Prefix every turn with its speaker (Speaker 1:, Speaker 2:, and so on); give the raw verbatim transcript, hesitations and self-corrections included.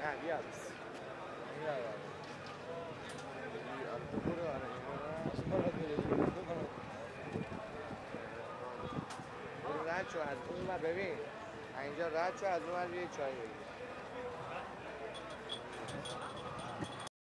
Speaker 1: نه بیا بس
Speaker 2: میاد
Speaker 1: برو آره برو رد شو از اون ور ببین اینجا رد شو از اون ور یه چای بگیر